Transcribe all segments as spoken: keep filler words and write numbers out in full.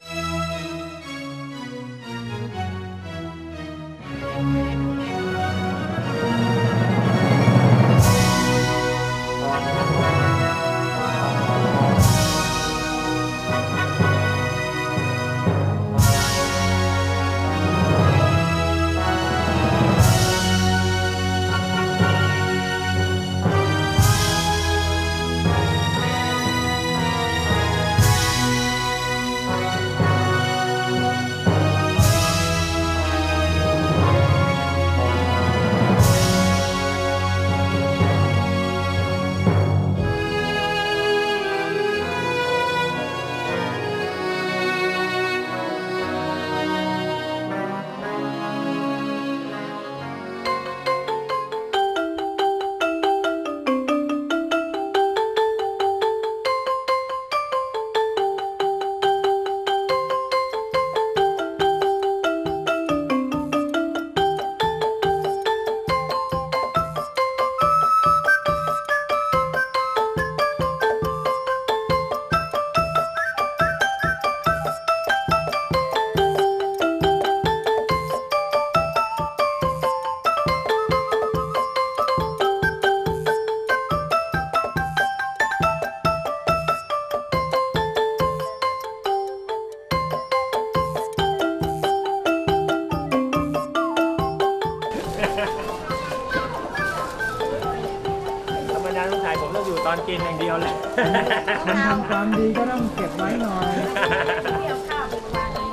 ธรรมดาต้องถ่ายผมต้องอยู่ตอนกินอย่างเดียวเลยคนทำความดีก็ต้องเก็บไว้หน่อยเกี่ยวข้าวเป็นวันหล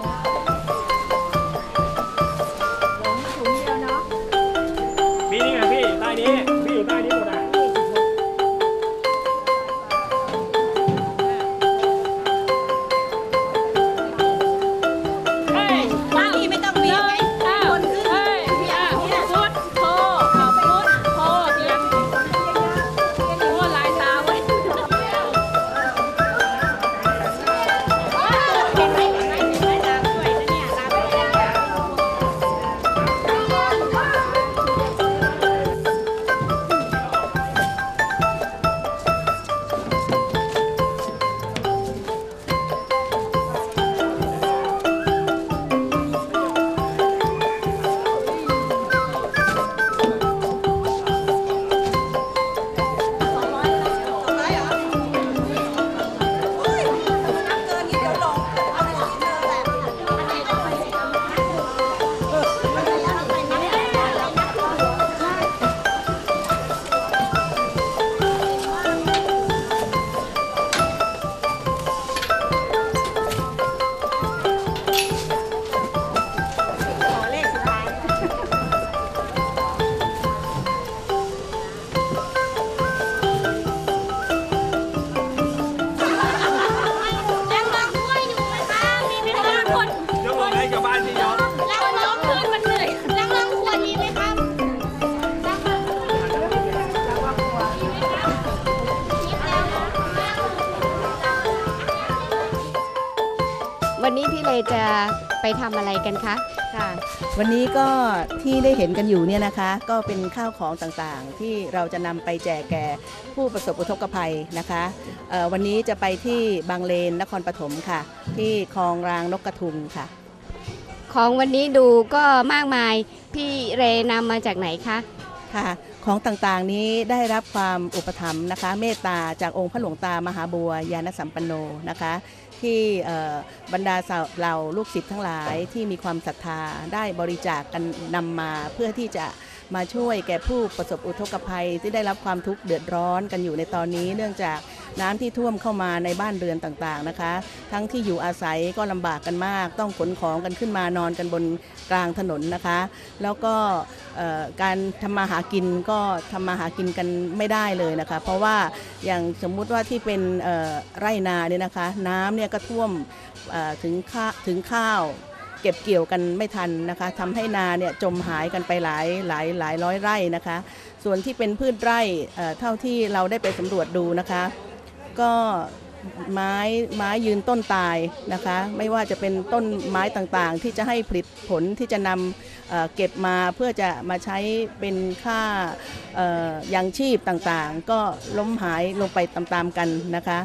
งถุงเดียวเนาะพี่นี่ไงพี่ใต้นี้พี่อยู่ใต้นี้หมดอ่ะวันนี้พี่เลจะไปทำอะไรกันคะค่ะวันนี้ก็ที่ได้เห็นกันอยู่เนี่ยนะคะก็เป็นข้าวของต่างๆที่เราจะนำไปแจกแก่ผู้ประสบอุทกภัยนะคะวันนี้จะไปที่บางเลนนครปฐมค่ะที่คลองรางนกกระทุงค่ะของวันนี้ดูก็มากมายพี่เรนำมาจากไหนคะค่ะของต่างๆนี้ได้รับความอุปถัมภ์นะคะเมตตาจากองค์พระหลวงตามหาบัวยานสัมปันโนนะคะที่บรรดาเหล่าลูกศิษย์ทั้งหลายที่มีความศรัทธาได้บริจาคกันนำมาเพื่อที่จะมาช่วยแก่ผู้ประสบอุทกภัยที่ได้รับความทุกข์เดือดร้อนกันอยู่ในตอนนี้เนื่องจากน้ำที่ท่วมเข้ามาในบ้านเรือนต่างๆนะคะทั้งที่อยู่อาศัยก็ลำบากกันมากต้องขนของกันขึ้นมานอนกันบนกลางถนนนะคะแล้วก็การทำมาหากินก็ทำมาหากินกันไม่ได้เลยนะคะเพราะว่าอย่างสมมุติว่าที่เป็นไร่นาเนี่ยนะคะน้ำเนี่ยก็ท่วมถึงข้าถึงข้าวเก็บเกี่ยวกันไม่ทันนะคะทำให้นาเนี่ยจมหายกันไปหลายหลายหลายร้อยไร่นะคะส่วนที่เป็นพืชไร่เท่าที่เราได้ไปสำรวจดูนะคะก็ไม้ไม้ยืนต้นตายนะคะไม่ว่าจะเป็นต้นไม้ต่างๆที่จะให้ผลิตผลที่จะนำ เ, เก็บมาเพื่อจะมาใช้เป็นค่ายังชีพต่างๆก็ล้มหายลงไปตามๆกันนะคะ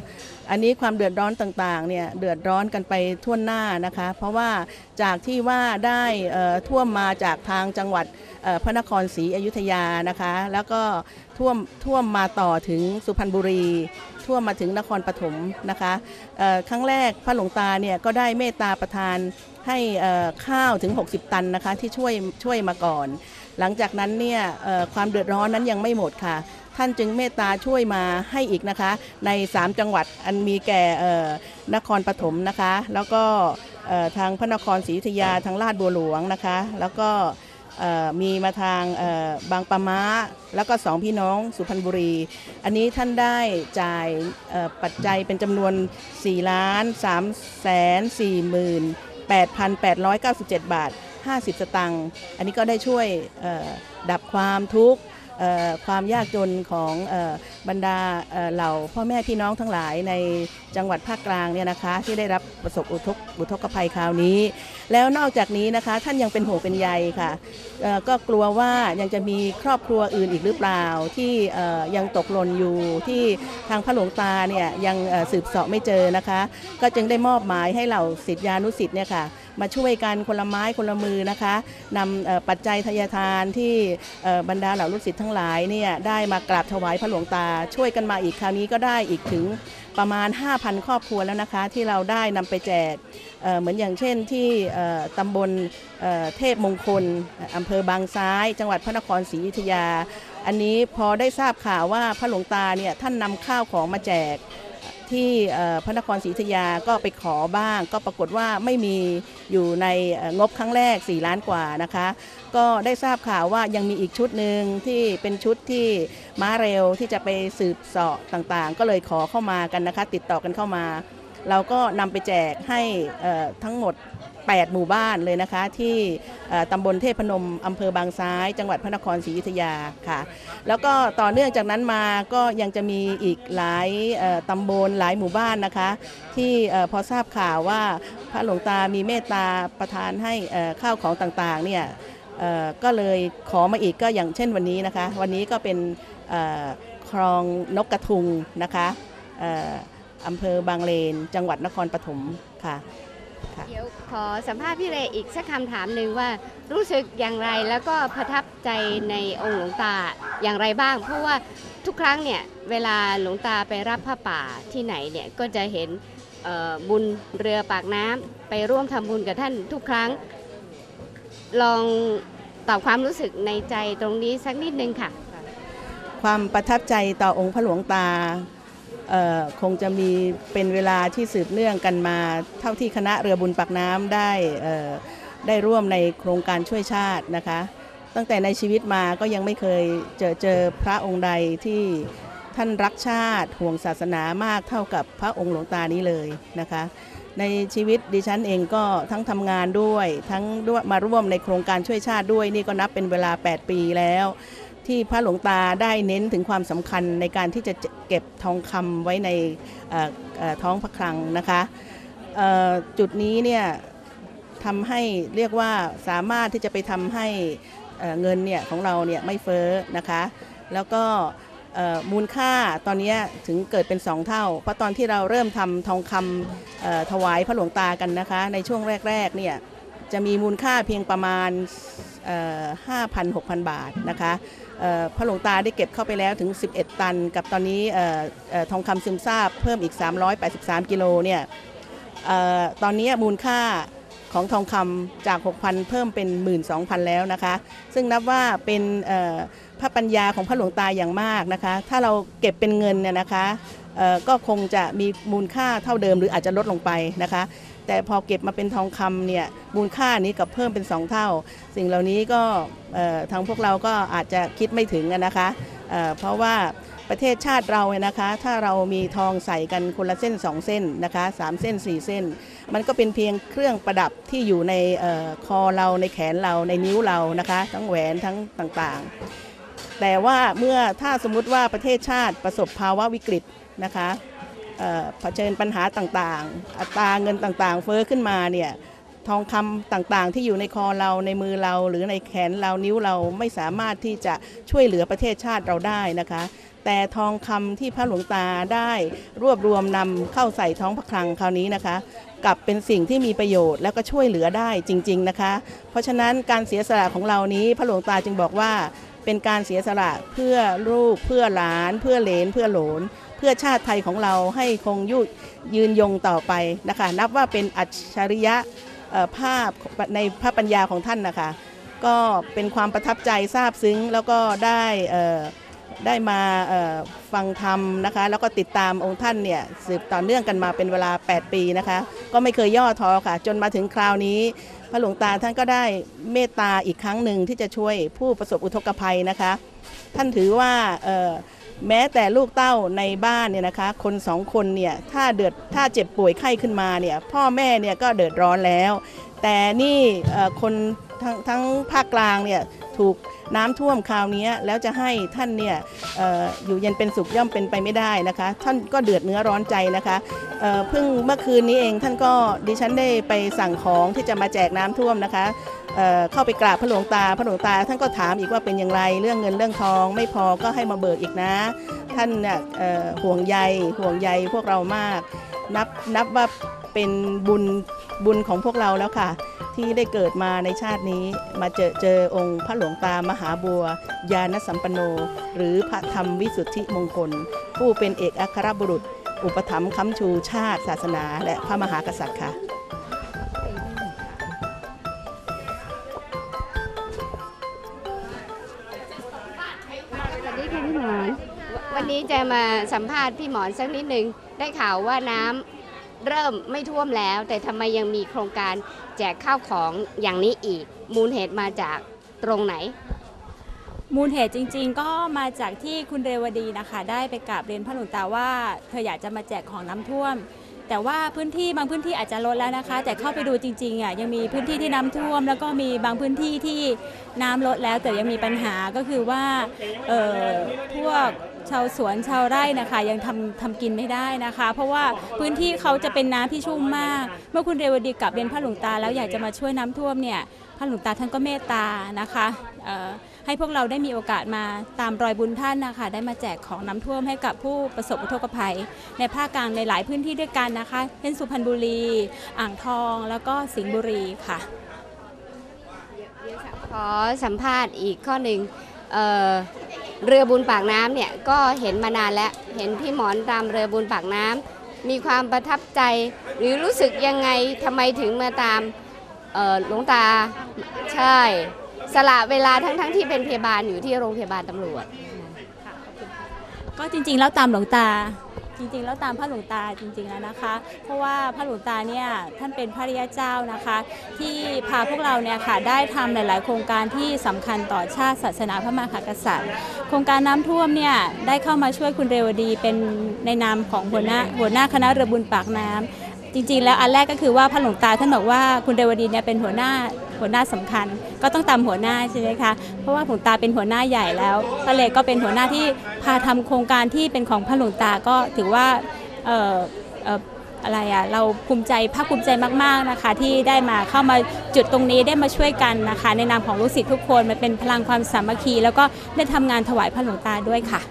อันนี้ความเดือดร้อนต่างๆเนี่ยเดือดร้อนกันไปทั่วหน้านะคะเพราะว่าจากที่ว่าได้ท่วมมาจากทางจังหวัดพระนครศรีอยุธยานะคะแล้วก็ท่วมท่วมมาต่อถึงสุพรรณบุรีท่วมมาถึงนครปฐมนะคะครั้งแรกพระหลวงตาเนี่ยก็ได้เมตตาประทานให้ข้าวถึงหกสิบตันนะคะที่ช่วยช่วยมาก่อนหลังจากนั้นเนี่ยความเดือดร้อนนั้นยังไม่หมดค่ะท่านจึงเมตตาช่วยมาให้อีกนะคะในสามจังหวัดอันมีแก่นครปฐมนะคะแล้วก็ทางพระนครศรีอยุธยาทางลาดบัวหลวงนะคะแล้วก็มีมาทางบางปะม้าแล้วก็สองพี่น้องสุพรรณบุรีอันนี้ท่านได้จ่ายปัจจัยเป็นจำนวน สี่ล้านสามแสนสี่หมื่นแปดพันแปดร้อยเก้าสิบเจ็ด บาทห้าสิบสตางค์อันนี้ก็ได้ช่วยดับความทุกข์ความยากจนของบรรดาเหล่าพ่อแม่พี่น้องทั้งหลายในจังหวัดภาคกลางเนี่ยนะคะที่ได้รับประสบอุทกอุทกภัยคราวนี้แล้วนอกจากนี้นะคะท่านยังเป็นห่วงเป็นใยค่ะก็กลัวว่ายังจะมีครอบครัวอื่นอีกหรือเปล่าที่ยังตกหล่นอยู่ที่ทางพระหลวงตาเนี่ยยังสืบเสาะไม่เจอนะคะก็จึงได้มอบหมายให้เหล่าศิษยานุศิษย์เนี่ยค่ะมาช่วยกันคนละไม้คนละมือนะคะนำปัจจัยทายทานที่บรรดาเหล่าลูกศิษย์ทั้งหลายเนี่ยได้มากราบถวายพระหลวงตาช่วยกันมาอีกคราวนี้ก็ได้อีกถึงประมาณ ห้าพัน ครอบครัวแล้วนะคะที่เราได้นำไปแจกเหมือนอย่างเช่นที่ตำบลเทพมงคลอำเภอบางซ้ายจังหวัดพระนครศรีอยุธยาอันนี้พอได้ทราบข่าวว่าพระหลวงตาเนี่ยท่านนำข้าวของมาแจกที่พระนครศรีอยุธยาก็ไปขอบ้างก็ปรากฏว่าไม่มีอยู่ในงบครั้งแรกสี่ล้านกว่านะคะก็ได้ทราบข่าวว่ายังมีอีกชุดหนึ่งที่เป็นชุดที่ม้าเร็วที่จะไปสืบเสาะต่างๆก็เลยขอเข้ามากันนะคะติดต่อกันเข้ามาเราก็นำไปแจกให้ทั้งหมดแปดหมู่บ้านเลยนะคะที่ตำบลเทพนมอำเภอบางซ้ายจังหวัดพระนครศรีอยุธยาค่ะแล้วก็ต่อเนื่องจากนั้นมาก็ยังจะมีอีกหลายตำบลหลายหมู่บ้านนะคะที่พอทราบข่าวว่าพระหลวงตามีเมตตาประทานให้ข้าวของต่างๆเนี่ยก็เลยขอมาอีกก็อย่างเช่นวันนี้นะคะวันนี้ก็เป็นคลองนกกระทุงนะคะอำเภอบางเลนจังหวัดนครปฐมค่ะเดี๋ยวขอสัมภาษณ์พี่เรอีกสักคำถามหนึ่งว่ารู้สึกอย่างไรแล้วก็ประทับใจในองค์หลวงตาอย่างไรบ้างเพราะว่าทุกครั้งเนี่ยเวลาหลวงตาไปรับผ้าป่าที่ไหนเนี่ยก็จะเห็นบุญเรือปากน้ำไปร่วมทำบุญกับท่านทุกครั้งลองตอบความรู้สึกในใจตรงนี้สักนิดนึงค่ะความประทับใจต่อองค์พระหลวงตาคงจะมีเป็นเวลาที่สืบเนื่องกันมาเท่าที่คณะเรือบุญปากน้ำได้ได้ร่วมในโครงการช่วยชาตินะคะตั้งแต่ในชีวิตมาก็ยังไม่เคยเจอเจอพระองค์ใดที่ท่านรักชาติห่วงศาสนามากเท่ากับพระองค์หลวงตานี้เลยนะคะในชีวิตดิฉันเองก็ทั้งทำงานด้วยทั้งมาร่วมในโครงการช่วยชาติด้วยนี่ก็นับเป็นเวลาแปดปีแล้วที่พระหลวงตาได้เน้นถึงความสำคัญในการที่จะเก็บทองคำไว้ในท้องพระคลังนะคะจุดนี้เนี่ยทำให้เรียกว่าสามารถที่จะไปทำให้เงินเนี่ยของเราเนี่ยไม่เฟ้อนะคะแล้วก็มูลค่าตอนนี้ถึงเกิดเป็นสองเท่าเพราะตอนที่เราเริ่มทำทองคำถวายพระหลวงตากันนะคะในช่วงแรกๆเนี่ยจะมีมูลค่าเพียงประมาณ ห้าพัน หกพัน บาทนะคะพระหลวงตาได้เก็บเข้าไปแล้วถึงสิบเอ็ดตันกับตอนนี้ทองคำซึมซาบเพิ่มอีกสามร้อยแปดสิบสามกิโลเนี่ยตอนนี้มูลค่าของทองคำจาก หกพัน เพิ่มเป็น หนึ่งหมื่นสองพัน แล้วนะคะซึ่งนับว่าเป็นพระปัญญาของพระหลวงตาอย่างมากนะคะถ้าเราเก็บเป็นเงินเนี่ยนะคะก็คงจะมีมูลค่าเท่าเดิมหรืออาจจะลดลงไปนะคะแต่พอเก็บมาเป็นทองคำเนี่ยมูลค่านี้กับเพิ่มเป็นสองเท่าสิ่งเหล่านี้ก็ทางพวกเราก็อาจจะคิดไม่ถึงนะคะเ, เพราะว่าประเทศชาติเราเนี่ยนะคะถ้าเรามีทองใส่กันคนละเส้นสองเส้นนะคะสามเส้นสี่เส้นมันก็เป็นเพียงเครื่องประดับที่อยู่ในคอเราในแขนเราในนิ้วเรานะคะทั้งแหวนทั้งต่างๆแต่ว่าเมื่อถ้าสมมุติว่าประเทศชาติประสบภาวะวิกฤตนะคะเผชิญปัญหาต่างๆอัตราเงินต่างๆเฟ้อขึ้นมาเนี่ยทองคำต่างๆที่อยู่ในคอเราในมือเราหรือในแขนเรานิ้วเราไม่สามารถที่จะช่วยเหลือประเทศชาติเราได้นะคะแต่ทองคำที่พระหลวงตาได้รวบรวมนำเข้าใส่ท้องพระคลังคราวนี้นะคะกลับเป็นสิ่งที่มีประโยชน์แล้วก็ช่วยเหลือได้จริงๆนะคะเพราะฉะนั้นการเสียสละของเรานี้พระหลวงตาจึงบอกว่าเป็นการเสียสละเพื่อลูกเพื่อหลานเพื่อเหลนเพื่อโหลนเพื่อชาติไทยของเราให้คงยุยืนยงต่อไปนะคะนับว่าเป็นอัจฉริยะภาพในพระปัญญาของท่านนะคะก็เป็นความประทับใจซาบซึ้งแล้วก็ได้ได้มาฟังธรรมนะคะแล้วก็ติดตามองค์ท่านเนี่ยสืบต่อเนื่องกันมาเป็นเวลาแปดปีนะคะก็ไม่เคยย่อท้อค่ะจนมาถึงคราวนี้พระหลวงตาท่านก็ได้เมตตาอีกครั้งหนึ่งที่จะช่วยผู้ประสบอุทกภัยนะคะท่านถือว่าแม้แต่ลูกเต้าในบ้านเนี่ยนะคะคนสองคนเนี่ยถ้าเดือดถ้าเจ็บป่วยไข้ขึ้นมาเนี่ยพ่อแม่เนี่ยก็เดือดร้อนแล้วแต่นี่คนทั้งทั้งภาคกลางเนี่ยถูกน้ำท่วมคราวนี้แล้วจะให้ท่านเนี่ย อ, อยู่เย็นเป็นสุขย่อมเป็นไปไม่ได้นะคะท่านก็เดือดเนื้อร้อนใจนะคะเเพิ่งเมื่อคืนนี้เองท่านก็ดิฉันได้ไปสั่งของที่จะมาแจกน้ำท่วมนะคะ เ, เข้าไปกราบพระหลวงตาพระหลวงตาท่านก็ถามอีกว่าเป็นอย่างไรเรื่องเงินเรื่องทองไม่พอก็ให้มาเบิกอีกนะท่านเนี่ยห่วงใยห่วงใยพวกเรามากนับนับว่าเป็นบุญบุญของพวกเราแล้วค่ะที่ได้เกิดมาในชาตินี้มาเจอเจอองค์พระหลวงตามหาบัวยานสัมปันโนหรือพระธรรมวิสุทธิมงคลผู้เป็นเอกอัครบุรุษอุปถัมภ์ค้ำชูชาติศาสนาและพระมหากษัตริย์ค่ะสวัสดีค่ะพี่หมอนวันนี้จะมาสัมภาษณ์พี่หมอนสักนิดนึงได้ข่าวว่าน้ำเริ่มไม่ท่วมแล้วแต่ทำไมยังมีโครงการแจกข้าวของอย่างนี้อีกมูลเหตุมาจากตรงไหนมูลเหตุจริงๆก็มาจากที่คุณเรวดีนะคะได้ไปกราบเรียนพระหลวงตาว่าเธออยากจะมาแจกของน้ำท่วมแต่ว่าพื้นที่บางพื้นที่อาจจะลดแล้วนะคะแต่เข้าไปดูจริงๆอ่ะยังมีพื้นที่ที่น้ำท่วมแล้วก็มีบางพื้นที่ที่น้ำลดแล้วแต่ยังมีปัญหาก็คือว่าเอ่อพวกชาวสวนชาวไร่นะคะยังทำทำกินไม่ได้นะคะเพราะว่าพื้นที่เขาจะเป็นน้ำที่ชุ่มมากเมื่อคุณเรวดีกลับเรียนพระหลวงตาแล้วอยากจะมาช่วยน้ำท่วมเนี่ยพระหลวงตาท่านก็เมตตานะคะให้พวกเราได้มีโอกาสมาตามรอยบุญท่านนะคะได้มาแจกของน้ำท่วมให้กับผู้ประสบอุทกภัยในภาคกลางในหลายพื้นที่ด้วยกันนะคะเช่นสุพรรณบุรีอ่างทองแล้วก็สิงห์บุรีค่ะขอสัมภาษณ์อีกข้อหนึ่ง เ, เรือบุญปากน้ำเนี่ยก็เห็นมานานแล้วเห็นพี่หมอนตามเรือบุญปากน้ำมีความประทับใจหรือรู้สึกยังไงทำไมถึงมาตามหลวงตาใช่สละเวลาทั้งๆ ท, ที่เป็นพยาบาลอยู่ที่โรงพยาบาลตำรวจก็จริงๆแล้วตามหลวงตาจริงๆแล้วตามพระหลวงตาจริงๆแล้วนะคะเพราะว่าพระหลวงตาเนี่ยท่านเป็นพระริยเจ้านะคะที่พาพวกเราเนี่ยค่ะได้ทำหลายๆโครงการที่สำคัญต่อชาติศาสนาพระมหากษัตริย์โครงการน้ำท่วมเนี่ยได้เข้ามาช่วยคุณเรวดีเป็นในนามของหัวหน้าหัวหน้าคณะเรือบุญปากน้ำจริงๆแล้วอันแรกก็คือว่าพระหลวงตาท่านบอกว่าคุณเรวดีเนี่ยเป็นหัวหน้าหัวหน้าสำคัญก็ต้องตามหัวหน้าใช่ไหมคะเพราะว่าหลวงตาเป็นหัวหน้าใหญ่แล้วพระเลก็เป็นหัวหน้าที่พาทำโครงการที่เป็นของพระหลวงตาก็ถือว่าเอ่อเอ่ออะไรอ่ะเราภูมิใจภาคภูมิใจมากๆนะคะที่ได้มาเข้ามาจุดตรงนี้ได้มาช่วยกันนะคะในนามของลูกศิษย์ทุกคนมันเป็นพลังความสามัคคีแล้วก็ได้ทำงานถวายพระหลวงตาด้วยค่ะ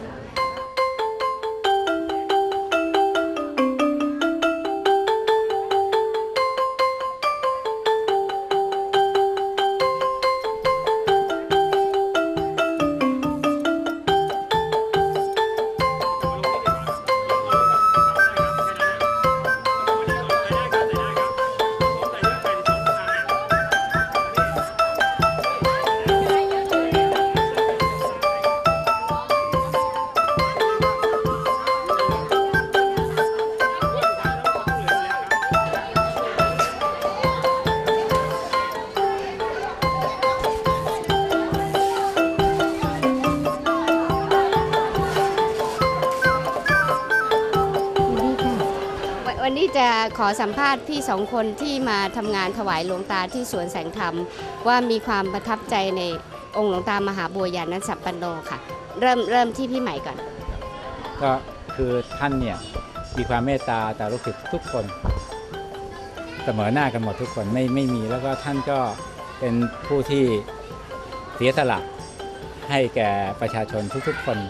วันนี้จะขอสัมภาษณ์พี่สองคนที่มาทำงานถวายหลวงตาที่สวนแสงธรรมว่ามีความประทับใจในองค์หลวงตามหาบัวยานสัมปันโนค่ะเริ่มเริ่มที่พี่ใหม่ก่อนก็คือท่านเนี่ยมีความเมตตาต่อลูกศิษย์ทุกคนเสมอหน้ากันหมดทุกคนไม่ไม่มีแล้วก็ท่านก็เป็นผู้ที่เสียสละให้แก่ประชาชนทุกๆคน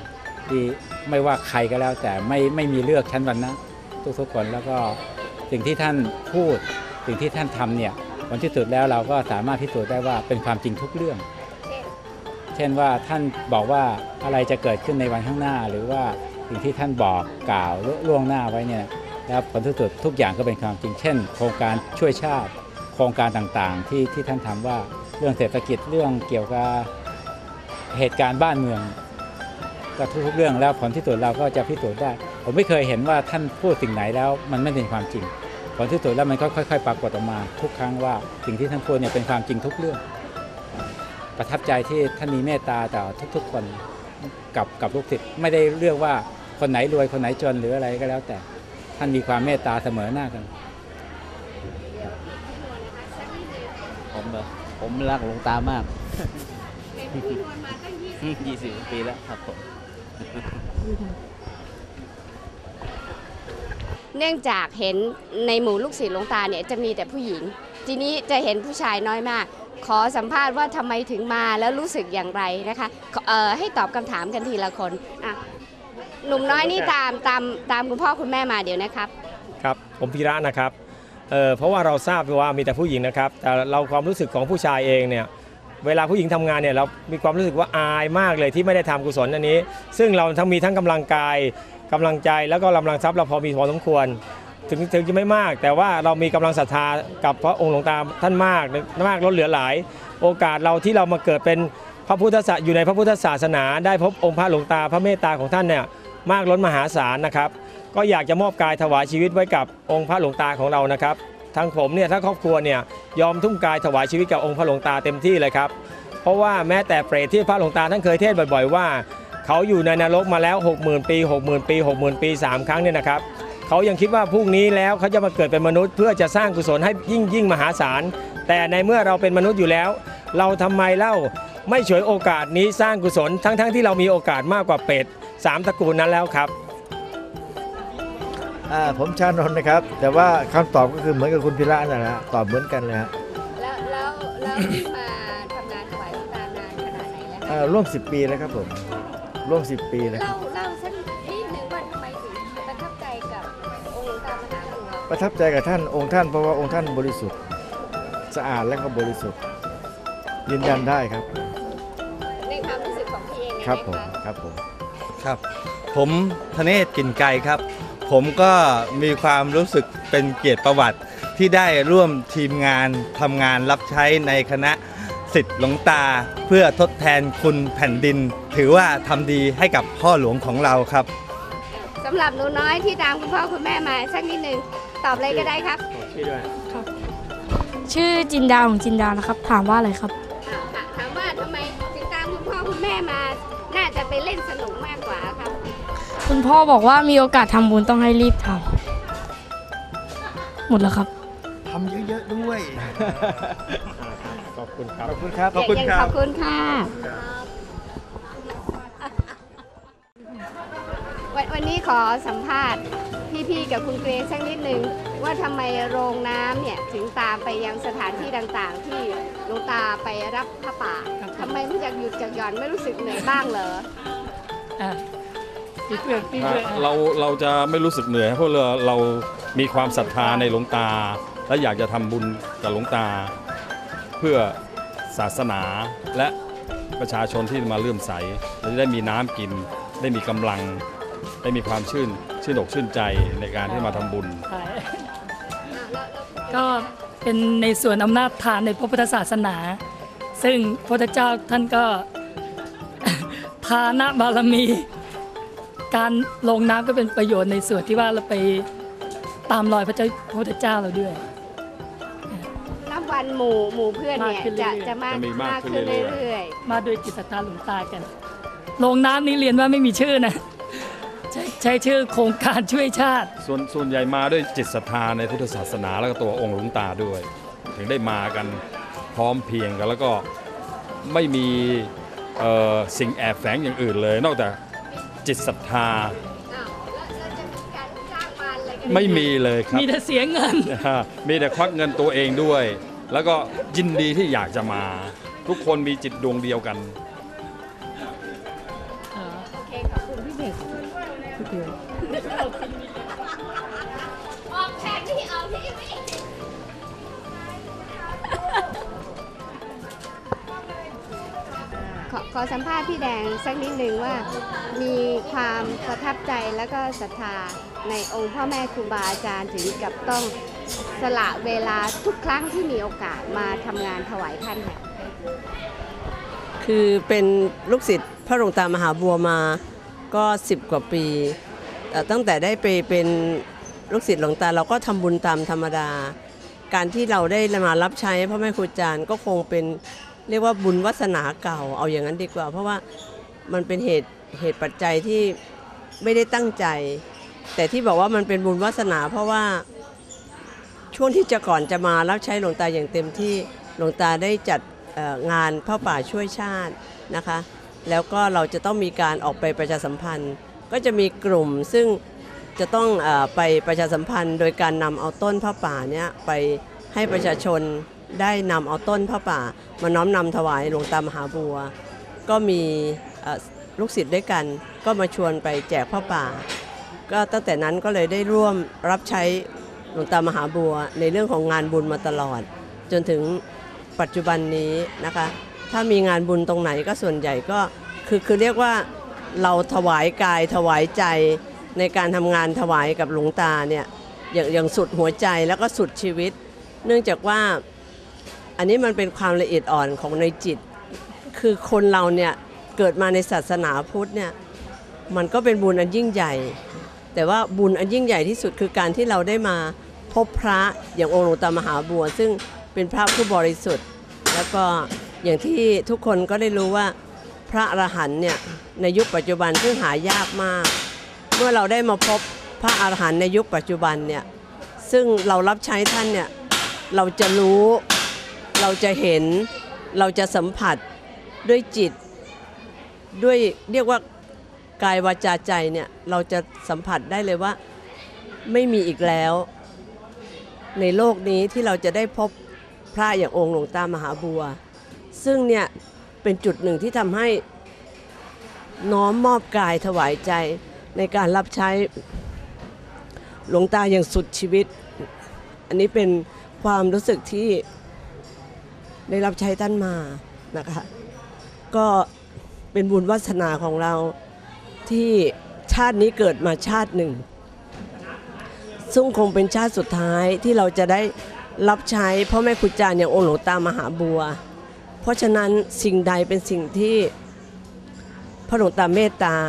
ที่ไม่ว่าใครก็แล้วแต่ไม่ไม่มีเลือกชั้นวรรณะทุกๆคนแล้วก็สิ่งที่ท่านพูดสิ่งที่ท่านทำเนี่ยผลที่สุดแล้วเราก็สามารถพิสูจน์ได้ว่าเป็นความจริงทุกเรื่อง เช่นว่าท่านบอกว่าอะไรจะเกิดขึ้นในวันข้างหน้าหรือว่าสิ่งที่ท่านบอกกล่าวล่วงหน้าไว้เนี่ยแล้วผลที่สุดทุกอย่างก็เป็นความจริงเช่นโครงการช่วยชาติโครงการต่างๆที่ที่ท่านทำว่าเรื่องเศรษฐกิจเรื่องเกี่ยวกับเหตุการณ์บ้านเมืองก็ทุกๆเรื่องแล้วผลที่สุดเราก็จะพิสูจน์ได้ผมไม่เคยเห็นว่าท่านพูดสิ่งไหนแล้วมันไม่เป็นความจริงผลที่สุดแล้วมันก็ค่อยๆปรากฏออกมาทุกครั้งว่าสิ่งที่ท่านพูดเนี่ยเป็นความจริงทุกเรื่องประทับใจที่ท่านมีเมตตาต่อทุกๆคนกับกับลูกศิษย์ไม่ได้เลือกว่าคนไหนรวยคนไหนจนหรืออะไรก็แล้วแต่ท่านมีความเมตตาเสมอหน้ากันผมเหรอผมรักหลวงตามากยี่สิบปีแล้วครับผมเนื่องจากเห็นในหมู่ลูกศิษย์หลวงตาเนี่ยจะมีแต่ผู้หญิงทีนี้จะเห็นผู้ชายน้อยมากขอสัมภาษณ์ว่าทำไมถึงมาแล้วรู้สึกอย่างไรนะคะเอ่อให้ตอบคำถามกันทีละคนอ่ะหนุ่มน้อยนี่ตามตามตามคุณพ่อคุณแม่มาเดี๋ยวนะครับครับผมพีระนะครับเอ่อเพราะว่าเราทราบว่ามีแต่ผู้หญิงนะครับแต่เราความรู้สึกของผู้ชายเองเนี่ยเวลาผู้หญิงทำงานเนี่ยเรามีความรู้สึกว่าอายมากเลยที่ไม่ได้ทำกุศลอันนี้ซึ่งเราทั้งมีทั้งกำลังกายกำลังใจแล้วก็กำลังทรัพย์เราพอมีพอสมควรถึงถึงจะไม่มากแต่ว่าเรามีกำลังศรัทธากับพระองค์หลวงตาท่านมากมากล้นเหลือหลายโอกาสเราที่เรามาเกิดเป็นพระพุทธศาสนาอยู่ในพระพุทธศาสนาได้พบองค์พระหลวงตาพระเมตตาของท่านเนี่ยมากล้นมหาศาลนะครับก็อยากจะมอบกายถวายชีวิตไว้กับองค์พระหลวงตาของเรานะครับทั้งผมเนี่ยทั้งครอบครัวเนี่ยยอมทุ่มกายถวายชีวิตกับองค์พระหลวงตาเต็มที่เลยครับเพราะว่าแม้แต่เปรตที่พระหลวงตาท่านเคยเทศน์บ่อยๆว่าเขาอยู่ในนรกมาแล้ว หกหมื่น ปี หกหมื่น ปี หกหมื่น ปีสามครั้งเนี่ยนะครับเขายังคิดว่าพรุ่งนี้แล้วเขาจะมาเกิดเป็นมนุษย์เพื่อจะสร้างกุศลให้ยิ่งยิ่งมหาศาลแต่ในเมื่อเราเป็นมนุษย์อยู่แล้วเราทำไมเล่าไม่ฉวยโอกาสนี้สร้างกุศลทั้งๆ ท, ที่เรามีโอกาสมากกว่าเปรตสามตระกูลนั้นแล้วครับผมชานนท์นะครับแต่ว่าคำตอบก็คือเหมือนกับคุณพิระนั่นแหละตอบเหมือนกันเลยฮะแล้วแล้วแล้วที่มาทำงานถวายหลวงตานานขนาดไหนแล้วร่วมสิบปีแล้วครับผมร่วมสิบปีแล้วเล่าเล่าสักนิดนึงว่าทำไมถึงประทับใจกับองค์หลวงตามหาบัวประทับใจกับท่านองค์ท่านเพราะว่าองค์ท่านบริสุทธิ์สะอาดและก็บริสุทธิ์ยืนยันได้ครับในความรู้สึกของพี่เองครับผมครับผมครับผมธเนศ กลิ่นไกรครับผมก็มีความรู้สึกเป็นเกียรติประวัติที่ได้ร่วมทีมงานทำงานรับใช้ในคณะศิษย์หลวงตาเพื่อทดแทนคุณแผ่นดินถือว่าทำดีให้กับพ่อหลวงของเราครับสำหรับหนูน้อยที่ตามคุณพ่อคุณแม่มาสักนิดนึงตอบเลยก็ได้ครับชื่อด้วยครับชื่อจินดาของจินดานะครับถามว่าอะไรครับถามว่าทำไมถึงตามคุณพ่อคุณแม่มาน่าจะไปเล่นสนุกมากกว่าครับคุณพ่อบอกว่ามีโอกาสทำบุญต้องให้รีบทำหมดแล้วครับทำเยอะๆด้วยขอบคุณครับขอบคุณครับขอบคุณครับขอบคุณค่ะวันนี้ขอสัมภาษณ์พี่ๆกับคุณเกรซสักนิดนึงว่าทำไมโรงน้ำเนี่ยถึงตามไปยังสถานที่ต่างๆที่หลวงตาไปรับพระป่าทำไมไม่อยากหยุดจากหย่อนไม่รู้สึกเหนื่อยบ้างเหรอเราเราจะไม่รู้สึกเหนื่อยเพราะเราเรามีความศรัทธาในหลวงตาและอยากจะทำบุญกับหลวงตาเพื่อศาสนาและประชาชนที่มาเลื่อมใสและจะได้มีน้ำกินได้มีกำลังได้มีความชื่นชื่นอกชื่นใจในการที่มาทำบุญก็เป็นในส่วนอำนาจทานในพระพุทธศาสนาซึ่งพระพุทธเจ้าท่านก็ทานะบารมีการลงน้ำก็เป็นประโยชน์ในส่วนที่ว่าเราไปตามรอยพระเจ้าพระพุทธเจ้าเราด้วยนับวันหมู่หมู่เพื่อนเนี่ยจะจะมากมากขึ้นเรื่อยๆมาโดยจิตศรัทธาหลวงตากันลงน้ำนี้เรียนว่าไม่มีชื่อนะใช้ใช้ชื่อโครงการช่วยชาติส่วนส่วนใหญ่มาด้วยจิตศรัทธาในพุทธศาสนาแล้วก็ตัวองค์หลวงตาด้วยถึงได้มากันพร้อมเพรียงกันแล้วก็ไม่มีสิ่งแอบแฝงอย่างอื่นเลยนอกจากจิตศรัทธาไม่มีเลยครับมีแต่เสียเงินมีแต่ควักเงินตัวเองด้วยแล้วก็ยินดีที่อยากจะมาทุกคนมีจิตดวงเดียวกันโอเคขอบคุณพี่ขอสัมภาษณ์พี่แดงสักนิดหนึ่งว่ามีความประทับใจแล้วก็ศรัทธาในองค์พ่อแม่ครูบาอาจารย์ถึงกับต้องสละเวลาทุกครั้งที่มีโอกาสมาทำงานถวายท่านค่ะคือเป็นลูกศิษย์พระหลวงตามหาบัวมาก็สิบกว่าปีแต่ตั้งแต่ได้ไปเป็นลูกศิษย์หลวงตาเราก็ทำบุญตามธรรมดา การที่เราได้มารับใช้พ่อแม่ครูอาจารย์ก็คงเป็นเรียกว่าบุญวาสนาเก่าเอาอย่างนั้นดีกว่า เพราะว่ามันเป็นเหตุเหตุปัจจัยที่ไม่ได้ตั้งใจ แต่ที่บอกว่ามันเป็นบุญวาสนาเพราะว่าช่วงที่จะก่อนจะมารับใช้หลวงตาอย่างเต็มที่หลวงตาได้จัดงานพระป่าช่วยชาตินะคะแล้วก็เราจะต้องมีการออกไปประชาสัมพันธ์ก็จะมีกลุ่มซึ่งจะต้องเอ่อไปประชาสัมพันธ์โดยการนำเอาต้นพระป่าเนี้ยไปให้ประชาชนได้นำเอาต้นพระป่ามาน้อมนำถวายหลวงตามหาบัวก็มีเอ่อลูกศิษย์ด้วยกันก็มาชวนไปแจกพระป่าก็ตั้งแต่นั้นก็เลยได้ร่วมรับใช้หลวงตามหาบัวในเรื่องของงานบุญมาตลอดจนถึงปัจจุบันนี้นะคะถ้ามีงานบุญตรงไหนก็ส่วนใหญ่ก็คือคือเรียกว่าเราถวายกายถวายใจในการทำงานถวายกับหลวงตาเนี่ยอย่างอย่างสุดหัวใจแล้วก็สุดชีวิตเนื่องจากว่าอันนี้มันเป็นความละเอียดอ่อนของในจิตคือคนเราเนี่ยเกิดมาในศาสนาพุทธเนี่ยมันก็เป็นบุญอันยิ่งใหญ่แต่ว่าบุญอันยิ่งใหญ่ที่สุดคือการที่เราได้มาพบพระอย่างองค์หลวงตามหาบัวซึ่งเป็นพระผู้บริสุทธิ์แล้วก็อย่างที่ทุกคนก็ได้รู้ว่าพระอรหันต์เนี่ยในยุคปัจจุบันซึ่งหายากมากเมื่อเราได้มาพบพระอรหันต์ในยุคปัจจุบันเนี่ยซึ่งเรารับใช้ท่านเนี่ยเราจะรู้เราจะเห็นเราจะสัมผัสด้วยจิตด้วยเรียกว่ากายวาจาใจเนี่ยเราจะสัมผัสได้เลยว่าไม่มีอีกแล้วในโลกนี้ที่เราจะได้พบพระอย่างองค์หลวงตามหาบัวซึ่งเนี่ยเป็นจุดหนึ่งที่ทำให้น้อมมอบกายถวายใจในการรับใช้หลวงตาอย่างสุดชีวิตอันนี้เป็นความรู้สึกที่ได้รับใช้ท่านมานะคะก็เป็นบุญวาสนาของเราที่ชาตินี้เกิดมาชาติหนึ่งซึ่งคงเป็นชาติสุดท้ายที่เราจะได้รับใช้พ่อแม่ครูอาจารย์อย่างองค์หลวงตามหาบัวเพราะฉะนั้นสิ่งใดเป็นสิ่งที่พระหลวงตาเมตตา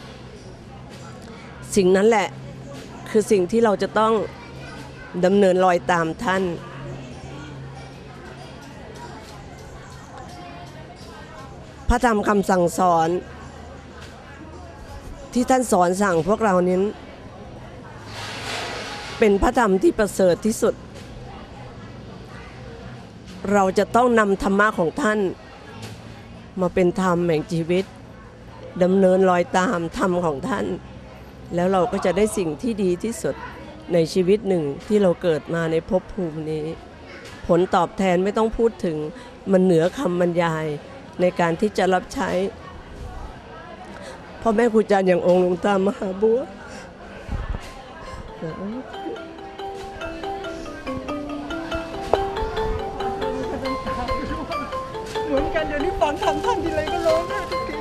สิ่งนั้นแหละคือสิ่งที่เราจะต้องดำเนินรอยตามท่านพระธรรมคำสั่งสอนที่ท่านสอนสั่งพวกเรานี้เป็นพระธรรมที่ประเสริฐที่สุดเราจะต้องนำธรรมะของท่านมาเป็นธรรมแห่งชีวิตดำเนินรอยตามธรรมของท่านแล้วเราก็จะได้สิ่งที่ดีที่สุดในชีวิตหนึ่งที่เราเกิดมาในภพภูมินี้ผลตอบแทนไม่ต้องพูดถึงมันเหนือคำบรรยายในการที่จะรับใช้พ่อแม่ครูอาจารย์อย่างองค์หลวงตามหาบัวเหมือนกันเดี๋ยวนี้ฟังทำท่านทีไรก็ร้องไห้ทุกที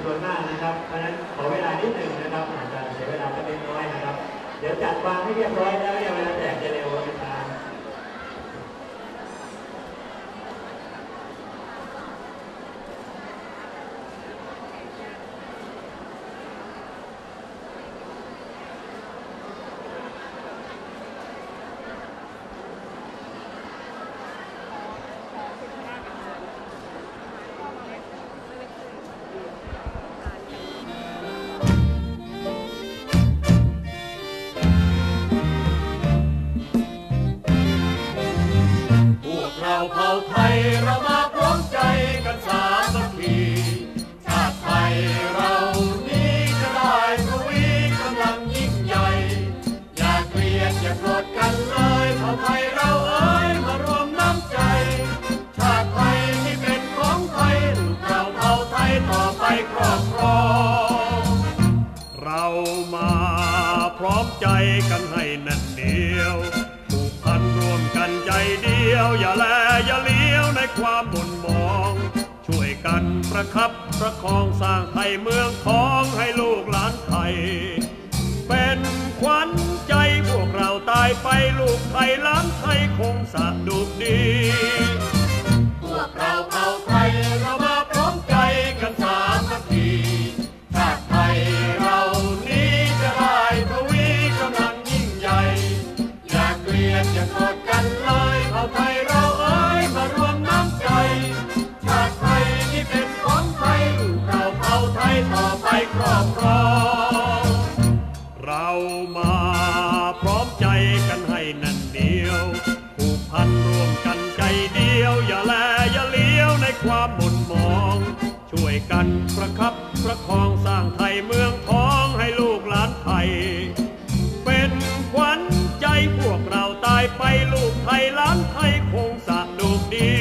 ำนวนมากนะครับเพราะฉะนั้นขอเวลานิดหนึ่งนะครับอาจจะเสียเวลาก็เล็กน้อยนะครับเดี๋ยวจัดวางให้เรียบร้อยแล้วเนี่ยเวลาแจกจะเร็วนะครับเราเผ่าไทยเรามาพร้อมใจกันสามัคคีชาติไทยเรานี้จะได้ทวีกำลังยิ่งใหญ่อย่าเกลียดอย่าโกรธกันเลยเผ่าไทยเราเอ้ยมารวมน้ำใจชาติไทยที่เป็นของไทยเราเผ่าไทยต่อไปครอบครองเรามาพร้อมใจกันให้แน่นเดียวร่วมกันใจเดียวอย่าแลอย่าเลี้ยวในความหม่นหมองช่วยกันประคับประคองสร้างไทยเมืองทองให้ลูกหลานไทยเป็นขวัญใจพวกเราตายไปลูกไทยหลานไทยคงสะดุดดีพวกเราเผ่าไทยเรามาพร้อมใจกันสามัคคีชาติไทยเรานี้จะได้ทวีกำลังยิ่งใหญ่อย่าเกลียดอย่าโกรธกันเลยเผ่าไทยเราเอ้ยมารวมน้ำใจชาติไทยที่เป็นของไทยเราเผ่าไทยต่อไปครอบครองเรามาพร้อมใจกันให้แน่นเดียวผูกพันร่วมกันใจเดียวอย่าแลอย่าเลี้ยวในความหม่นหมองช่วยกันประคับประคองสร้างไทยเมืองทองให้ลูกหลานไทยเป็นขวัญใจพวกเราตายไปลูกไทยหลานไทยคงสะดุดดี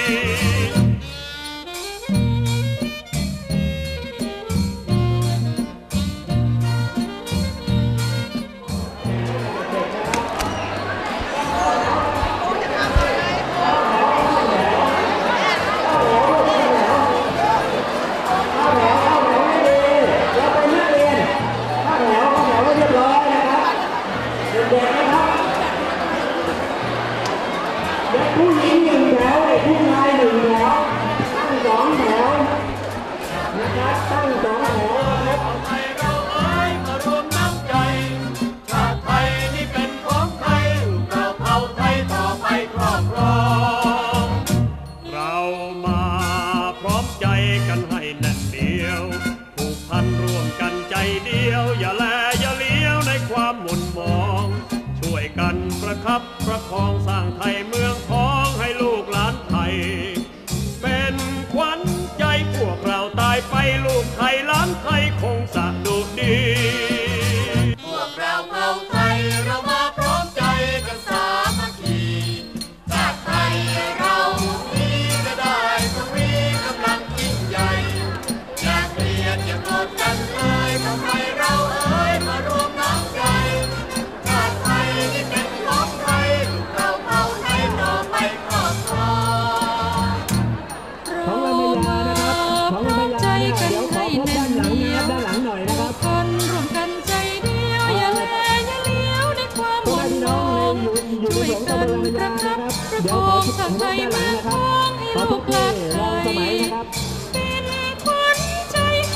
ผู้หญิงหนึ่งแถวผู้ชายหนึ่งแถวตั้งสองแถวนะครับตั้งสองแถวนะครับไทยเราเอ้ยมารวมน้ำใจชาติไทยนี่เป็นของไทยเราเผ่าไทยต่อไปครอบครองเรามาพร้อมใจกันให้แน่นเดียวผูกพันร่วมกันใจเดียวอย่าแลอย่าเลี้ยวในความหม่นหมองช่วยกันประคับประคองสร้างไทยเมืองทองให้ลูกหลานไทยเป็นขวัญใจพวกเราตายไปลูกไทยหลานไทยคงสะดุดดีพวกเราเผ่าไทยเรามาพร้อมใจกันสามัคคีชาติไทยเรานี้จะได้ทวีกำลังยิ่งใหญ่อย่าเกลียดอย่าโกรธกันเลยเผ่าไทยเราเอ้ยมารวมน้ำใจชาติไทยที่เป็นของไทยลูกเราเผ่าไทยต่อไปครอบครองของเราไม่ยานะครับของเราไม่ยาเดี๋ยวขอพบด้านหลังนะครับด้านหลังหน่อยนะครับคนรวมกันใจเดียวอย่าแลอย่าเลี้ยวในความหม่นหมองช่วยกันประคับประคองสร้างไทยเมืองทองให้ลูกหลานไทยเป็นขวัญใจ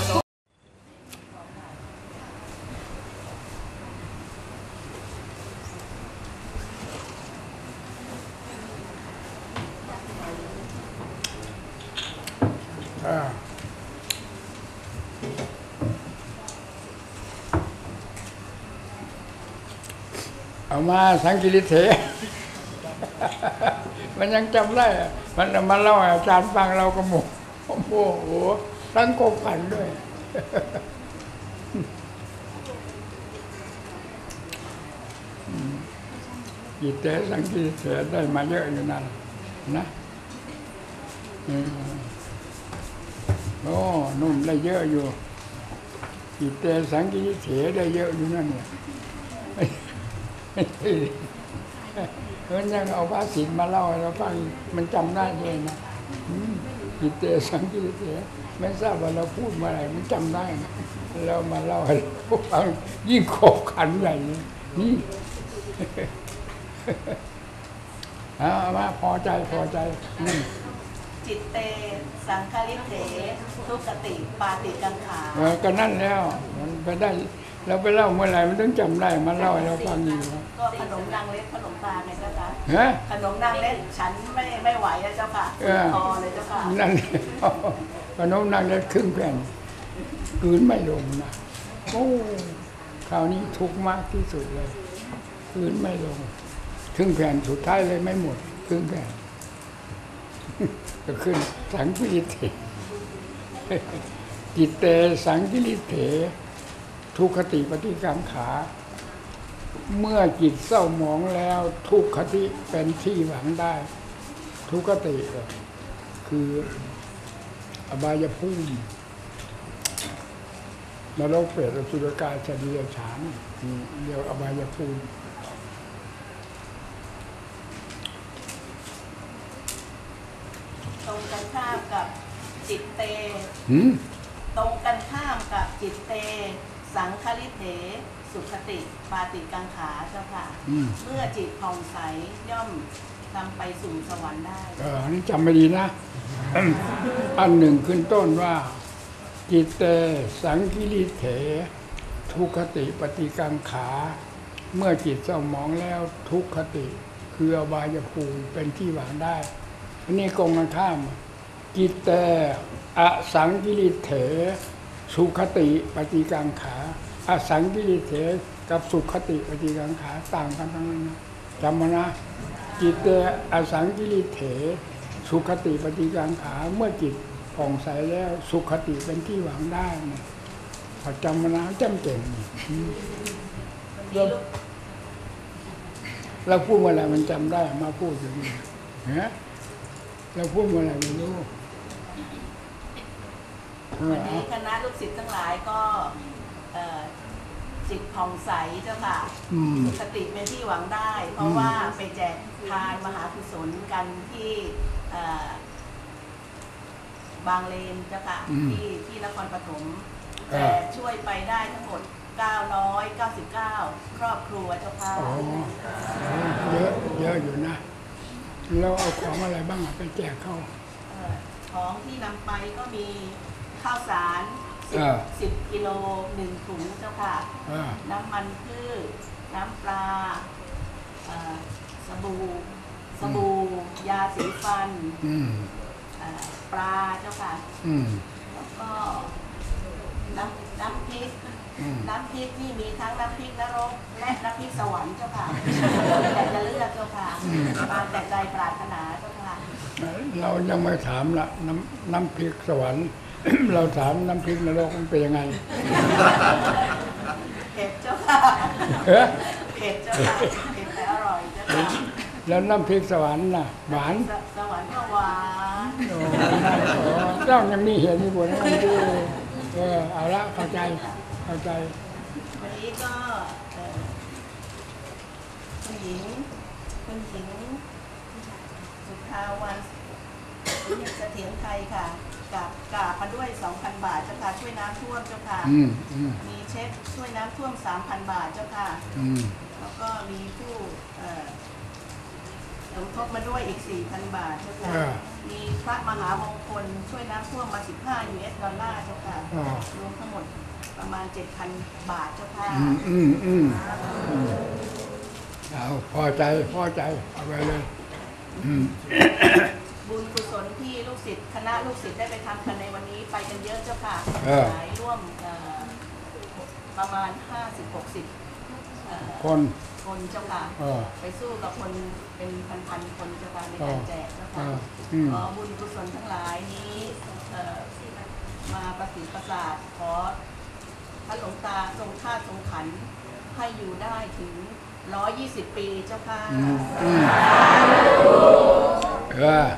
เอามาสังกิริเถ มันยังจำได้มันมาเล่าให้อาจารย์ฟังเราก็โมโหตั้งโกขันด้วย กิเตสังกิริเถได้มาเยอะอยู่นั่นนะโอ้นุ่มได้เยอะอยู่กิเตสังกิริเถได้เยอะอยู่นั่นเนี่ยมันยังเอาภาษิตมาเล่าให้เราฟังมันจำได้เลยนะกิเตสังกิริเถไม่ทราบว่าเราพูดเมื่อไหร่มันจำได้นะเรามาเล่าให้เราฟังยิ่งขบขันใหญ่เลยนี่ เอามาพอใจพอใจนี่จิตเตสังคาริเถทุกติปาติกังขาเออก็นั่นแล้วมันไปได้เราไปเล่าเมื่อไหร่มันต้องจำได้มาเล่าให้เราฟังอยู่ก็ขนมนางเล็ดขนมตาไงเจ้าค่ะฮะขนมนางเล็ดฉันไม่ไม่ไหวแล้วเจ้าค่ะเออพอเลยเจ้าค่ะนั่นขนมนางเล็ดครึ่งแผ่นกลืนไม่ลงนะโอ้คราวนี้ทุกข์มากที่สุดเลยกลืนไม่ลงครึ่งแผ่นสุดท้ายเลยไม่หมดครึ่งแผ่นก็ขึ้นสังกิริเถจิตเตสังกิริเถทุกขติปฏิกังขา เมื่อจิตเศร้าหมองแล้วทุกขติเป็นที่หวังได้ ทุกขติก็คืออบายภูมินรกเปรตอสุรกายสัตว์เดรัจฉานเรียกอบายภูมิตรงกันข้ามกับจิตเตหืมตรงกันข้ามกับจิตเต สังคาริเถสุขติปาติกังขาเจ้าค่ะ เมื่อจิตผ่องใสย่อมนำไปสู่สวรรค์ได้เออนี่จำไม่ดีนะ อันหนึ่งขึ้นต้นว่า จิตเตสังกิริเถทุกขติปฏิกังขา เมื่อจิตเศร้าหมองแล้วทุกขติคืออบายภูมิเป็นที่หวังได้อันนี้กงกันข้าม จิตเตอสังกิริเถสุขติปฏิกังขาอสังกิริเถกับสุขติปฏิกังขาต่างกันทั้งนั้นนะจำมานะจิตเตอสังกิริเถสุขติปฏิกังขาเมื่อจิตผ่องใสแล้วสุขติเป็นที่หวังได้เนี่ยพอจำมานะจำเก่งเราเราพูดเมื่อไหร่มันจำได้มาพูดอย่างนี้ฮะเราพูดเมื่อไหร่ไม่รู้วันนี้คณะลูกศิษย์ทั้งหลายก็เอ่อจิตผ่องใสเจ้าค่ะสุขติเป็นที่หวังได้ เพราะว่าไปแจกทานมหากุศลกันที่เอ่อบางเลนเจ้าค่ะที่ที่นครปฐมแต่ช่วยไปได้ทั้งหมดเก้าร้อยเก้าสิบเก้าครอบครัวเจ้าค่ะเยอะเยอะอยู่นะแล้วเอาของอะไรบ้างไปแจกเขาของที่นำไปก็มีข้าวสารสิบกิโลหนึ่งถุงเจ้าค่ะน้ำมันพืชน้ำปลาสบู่สบู่ยาสีฟันปลาเจ้าค่ะแล้วก็น้ำน้ำพริกน้ำพริกนี่มีทั้งน้ำพริกนรกและน้ำพริกสวรรค์เจ้าค่ะแต่จะเลือกเจ้าค่ะตามแต่ใจปรารถนาเจ้าค่ะเรายังไม่ถามละน้ำน้ำพริกสวรรค์ เราถามน้ำพริกนรกมันเป็นยังไงเผ็ดเจ้าค่ะเผ็ดเจ้าค่ะเผ็ดแต่อร่อยเจ้าค่ะแล้วน้ำพริกสวรรค์น่ะหวานสวรรค์ก็หวานเจ้ายังมีเห็นมีบุญนั่นด้วยเออเอาละเข้าใจเข้าใจวันนี้ก็คุณหญิงคุณหญิงสุภาวันเสถียรไทยค่ะกับกาบมาด้วย สองพัน บาทเจ้าค่ะช่วยน้ำท่วมเจ้าค่ะมีเช็คช่วยน้ำท่วม สามพัน บาทเจ้าค่ะแล้วก็มีผู้สมทบมาด้วยอีก สี่พัน บาทเจ้าค่ะมีพระมหามงคลช่วยน้ำท่วมมา สิบห้า ยู เอส ดอลลาร์เจ้าค่ะรวมทั้งหมดประมาณ เจ็ดพัน บาทเจ้าค่ะอืมอืมเอาพอใจพอใจเอาไปเลยบุญกุศลที่ลูกศิษย์คณะลูกศิษย์ได้ไปทำกันในวันนี้ไปกันเยอะเจ้าค่ะหลายร่วมประมาณ ห้าสิบ หกสิบคนคนเจ้าค่ะไปสู้กับคนเป็นพันๆคนเจ้าค่ะในการแจกเจ้าค่ะขอบุญกุศลทั้งหลายนี้มาประสิทธิ์ประสาทขอพระหลวงตาทรงธาตุทรงขันธ์ให้อยู่ได้ถึงร้อยยี่สิบปีเจ้าค่ะเออ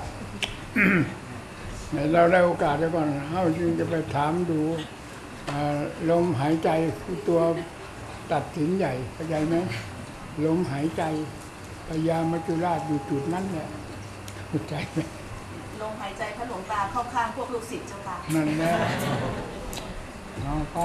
เราได้โอกาสแล้วก่อนเราจึงจะไปถามดูลมหายใจคือตัวตัดสินใหญ่เข้าใจไหมลมหายใจพยามัจจุราชอยู่จุดนั้นแหละเข้าใจไหมลมหายใจพระหลวงตาเข้าข้างพวกลูกศิษย์เจ้าค่ะนั่นแหละเอาไป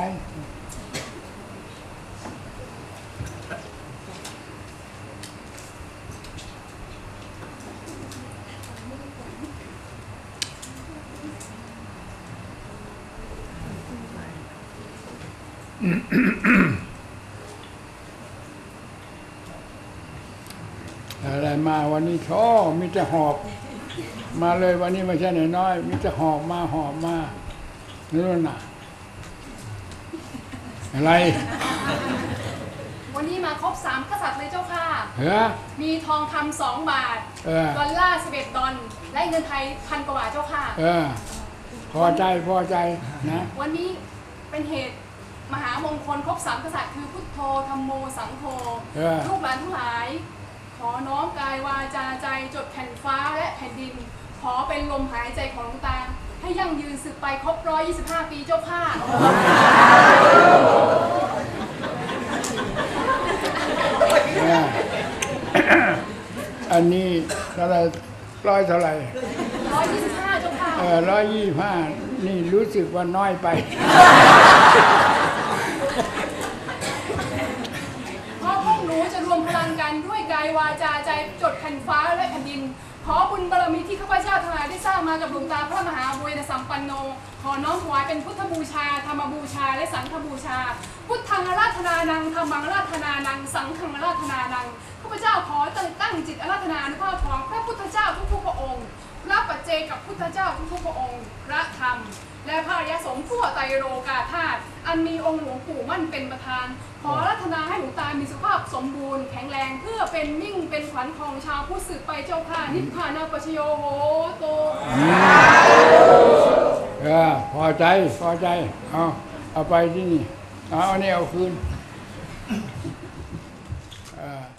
อะไรมาวันนี้โชมีแต่หอบมาเลยวันนี้ไม่ใช่น้อยๆมีแต่หอบมาหอบมานี่น่ะอะไรวันนี้มาครบสามกษัตริย์เลยเจ้าค่ะเหรอมีทองคำสองบาทเออดอลลาร์สิบเอ็ดดอลและเงินไทยพันกว่าบาทเจ้าค่ะเออพอใจพอใจนะวันนี้เป็นเหตุมหามงคลครบสามกษัตริย์คือพุทโธธัมโมสังโฆเออลูกหลานทั้งหลาย ขอน้อมกายวาจาใจจดแผ่นฟ้าและแผ่นดิน ขอเป็นลมหายใจของหลวงตา ให้ยั่งยืนสืบไปครบร้อยยี่สิบห้าปีเจ้าค่ะเออ อันนี้เท่าไหรร้อยเท่าไหร่ร้อยยี่สิบห้าเจ้าค่ะเออร้อยยี่ห้านี่รู้สึกว่าน้อยไปเพราะพวกหนูจะรวมพลังกันด้วยกายวาจาใจจดแผ่นฟ้าและแผ่นดิน ขอบุญบารมีที่ข้าพเจ้าทั้งหลายได้สร้างมากับหลวงตาพระมหาบุญสัมปันโน ขอน้อมถวายเป็นพุทธบูชาธรรมบูชาและสังฆบูชา พุทธังอาราธนานังธรรมังอาราธนานังสังฆังอาราธนานังข้าพเจ้าขอตั้งตั้งจิตอาราธนาในพระของพระพุทธเจ้าทุกๆพระองค์พระปัจเจกับพุทธเจ้าทุกๆพระองค์พระธรรมและพระอริยสงฆ์ทั่วไตรโลกาธาตุอันมีองค์หลวงปู่มั่นเป็นประธาน ขออาราธนาให้หลวงตามีสุขภาพสมบูรณ์แข็งแรงเพื่อเป็นมิ่งเป็นขวัญของชาวผู้สืบไปเจ้าค่ะนิพพานาปัจฉโยโหโตเออพอใจพอใจเอาเอาไปที่นี่เอาอันนี้เอาคืนเออ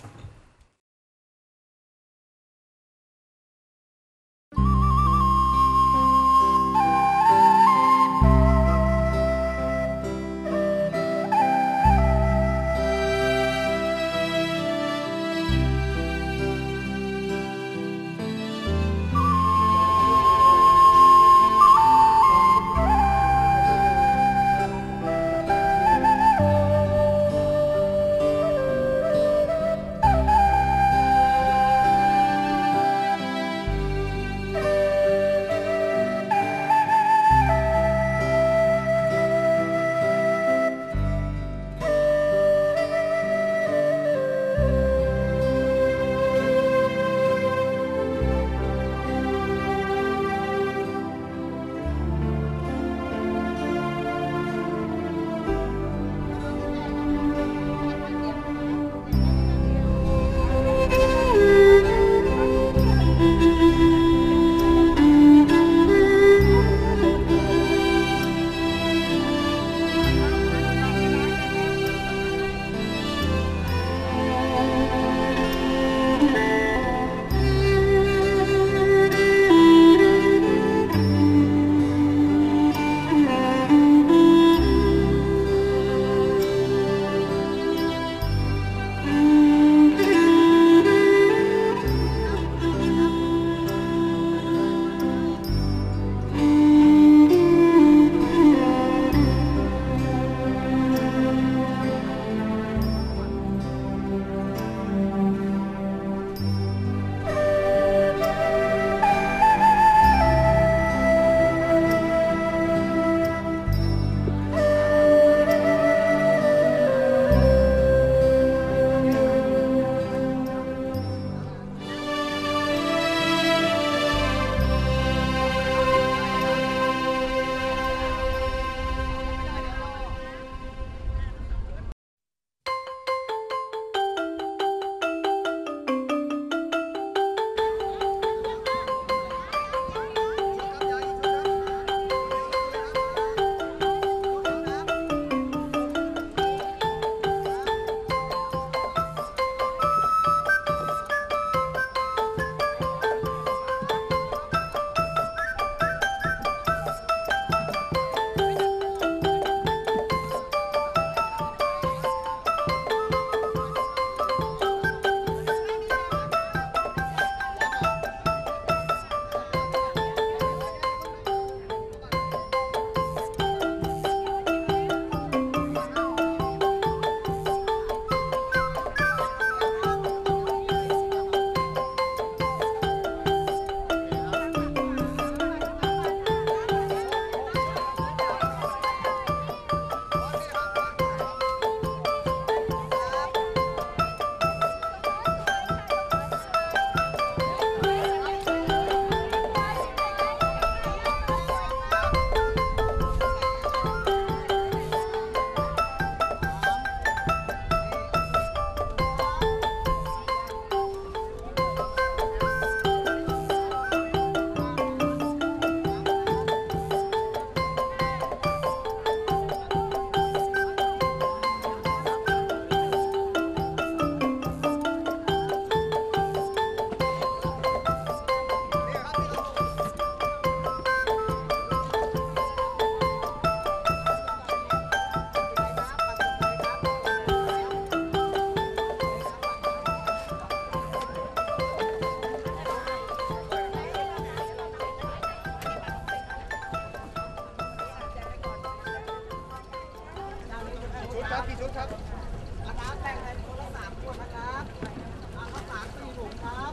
กี่ชุดครับนะครับแบ่งให้คนละสามขวดนะครับเอาข้าวสารสี่ถุงครับ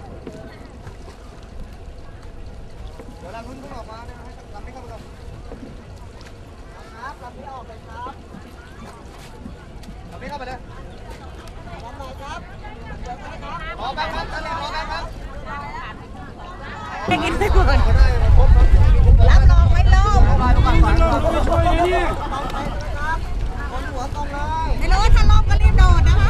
เดี๋ยวเราลุ้นขึ้นออกมานะให้ลำนี้เข้ามาก่อนครับลำนี้ออกเลยครับลำนี้เข้าไปเลยลำไหนครับเดี๋ยวนะครับรอแป๊บครับรอแป๊บครับไปกินได้ก่อนรับรองไม่ลงไม่รู้ว่าถ้าลงก็รีบโดดนะคะ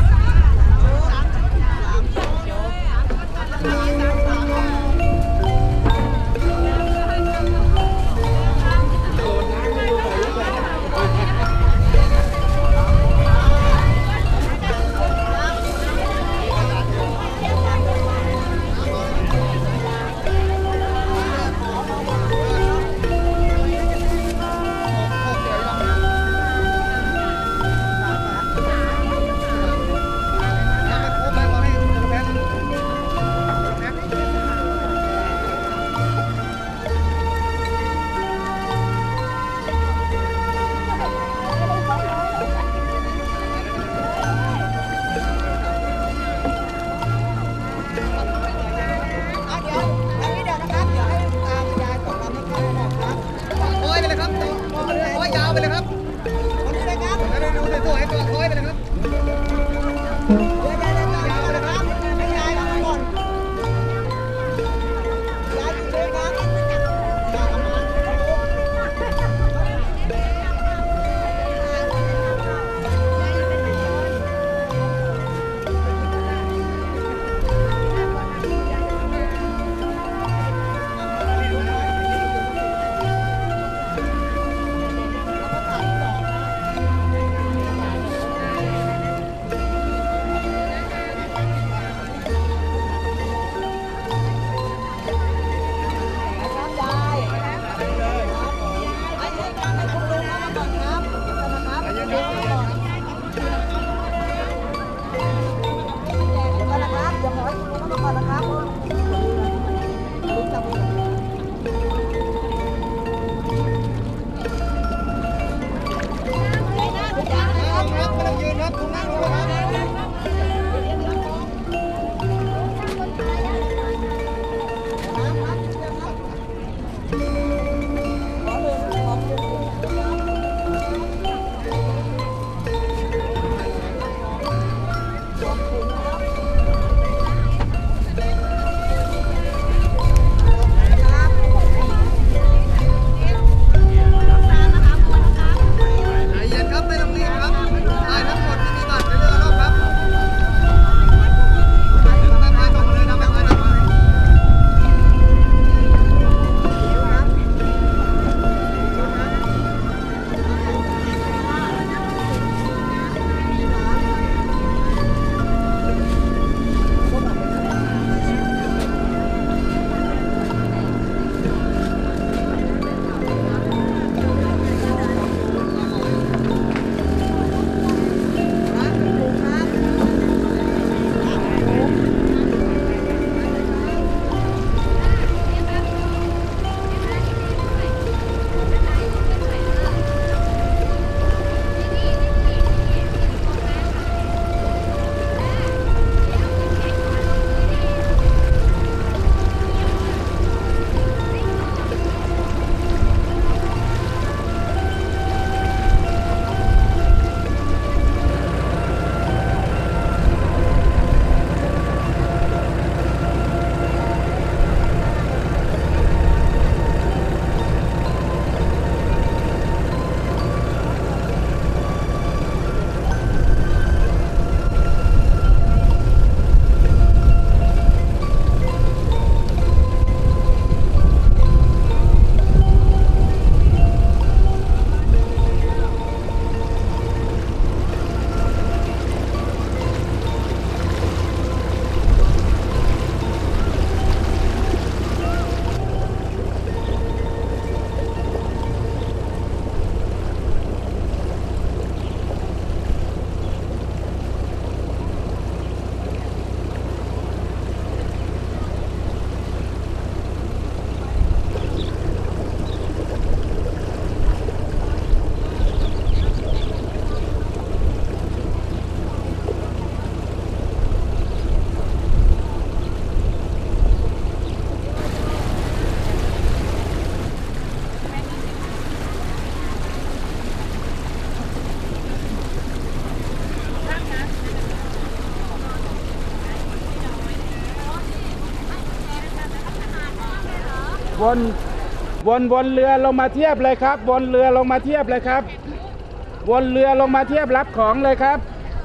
วนวนวนเรือลงมาเทียบเลยครับวนเรือลงมาเทียบเลยครับวนเรือลงมาเทียบรับของเลยครับ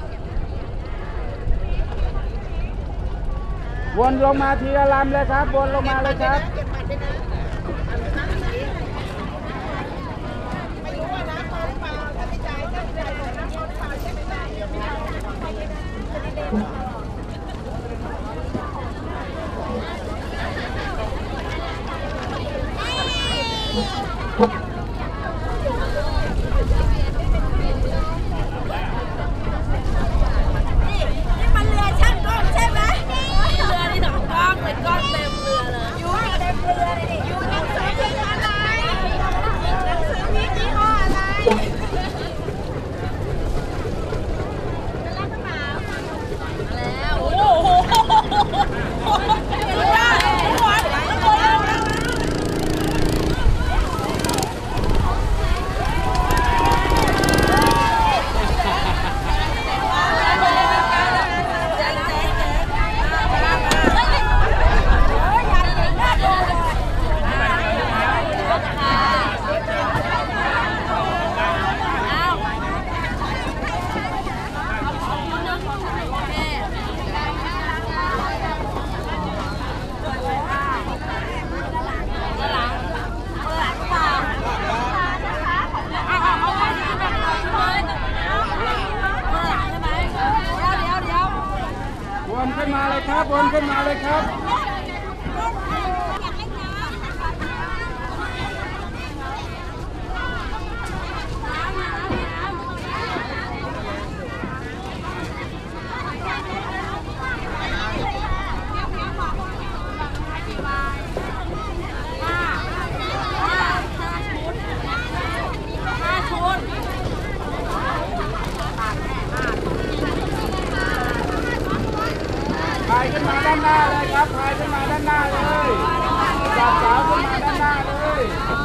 วนลงมาทีละลำเลยครับวนลงมาเลยครับวนขึ้นมาเลยครับวนขึ้นมาเลยครับพายขึ้นมาด้านหน้าเลยครับพายขึ้นมาด้านหน้าเลยจับสาวขึ้นมาด้านหน้าเลย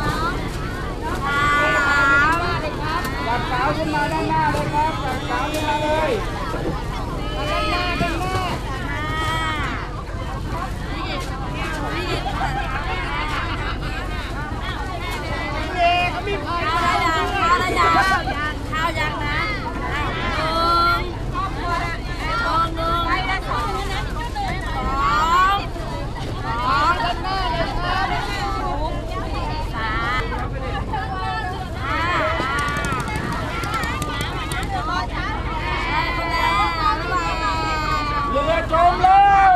จับสาวขึ้นมาด้านหน้าเลยครับจับสาวขึ้นมาเลยด้านหน้าด้านหน้าเขามีพายข้าวยังข้าวยังข้าวยังนะเรือจมแล้ว